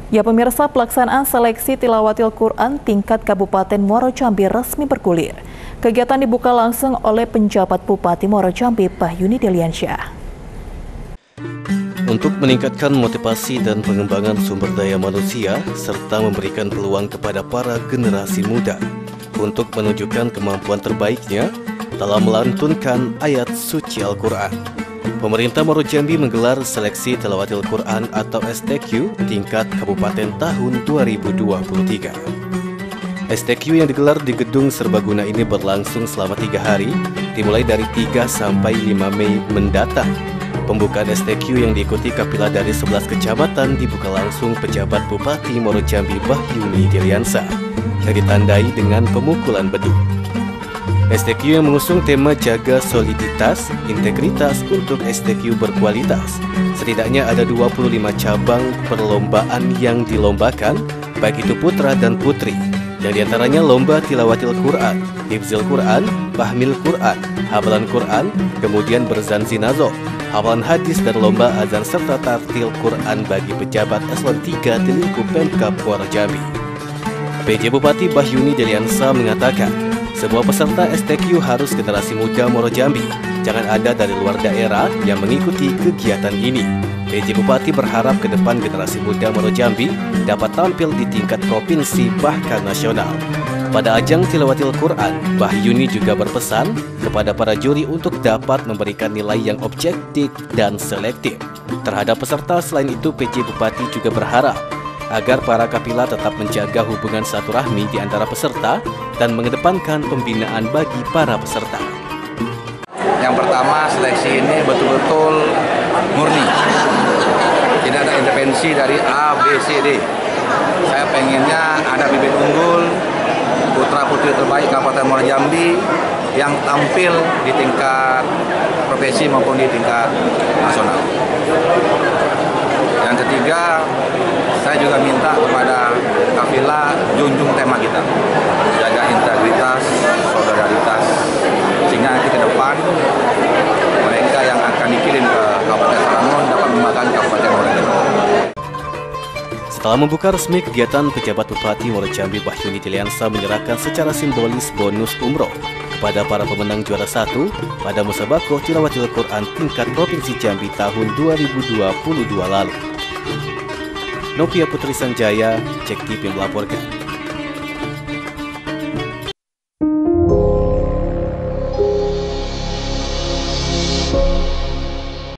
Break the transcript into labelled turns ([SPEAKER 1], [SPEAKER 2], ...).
[SPEAKER 1] Ya pemirsa, pelaksanaan seleksi tilawatil Quran tingkat Kabupaten Muaro Jambi resmi bergulir. Kegiatan dibuka langsung oleh penjabat Bupati Muaro Jambi, Bahyuni Deliansyah.
[SPEAKER 2] Untuk meningkatkan motivasi dan pengembangan sumber daya manusia, serta memberikan peluang kepada para generasi muda untuk menunjukkan kemampuan terbaiknya dalam melantunkan ayat suci Al-Quran. Pemerintah Muaro Jambi menggelar seleksi tilawatil Quran atau STQ tingkat kabupaten tahun 2023. STQ yang digelar di Gedung Serbaguna ini berlangsung selama 3 hari, dimulai dari 3 sampai 5 Mei mendatang. Pembukaan STQ yang diikuti kafilah dari 11 kecamatan dibuka langsung pejabat Bupati Muaro Jambi Bahyuni Deliansyah yang ditandai dengan pemukulan beduk. STQ yang mengusung tema jaga soliditas, integritas untuk STQ berkualitas. Setidaknya ada 25 cabang perlombaan yang dilombakan, baik itu putra dan putri, yang diantaranya lomba tilawatil Quran, hifzil Quran, fahmil Quran, hafalan Quran, kemudian berzan zinazo, hafalan hadis dan lomba azan serta tartil Quran bagi pejabat eselon 3 di lingkup Pemkab Muaro Jambi. PJ Bupati Bahyuni Deliansyah mengatakan, semua peserta STQ harus generasi muda Muaro Jambi. Jangan ada dari luar daerah yang mengikuti kegiatan ini. PJ Bupati berharap ke depan generasi muda Muaro Jambi dapat tampil di tingkat provinsi bahkan nasional. Pada ajang tilawatil Quran, Bahyuni juga berpesan kepada para juri untuk dapat memberikan nilai yang objektif dan selektif terhadap peserta. Selain itu, PJ Bupati juga berharap agar para kafilah tetap menjaga hubungan silaturahmi di antara peserta dan mengedepankan pembinaan bagi para peserta.
[SPEAKER 3] Yang pertama, seleksi ini betul-betul murni. Tidak ada intervensi dari A, B, C, D. Saya pengennya ada bibit unggul, putra-putri terbaik Kabupaten Muaro Jambi yang tampil di tingkat provinsi maupun di tingkat nasional. Yang ketiga, saya juga minta kepada kafilah junjung tema kita, jaga integritas, solidaritas, sehingga nanti ke depan mereka yang akan dikirim ke Kabupaten Sarangon dapat membanggakan Kabupaten Muaro Jambi.
[SPEAKER 2] Setelah membuka resmi kegiatan, pejabat Bupati Muaro Jambi Bahyuni Deliansyah menyerahkan secara simbolis bonus umroh kepada para pemenang juara 1 pada musabaqah tilawatil Quran tingkat Provinsi Jambi tahun 2022 lalu. Novia Putri Sanjaya, Cek TV melaporkan.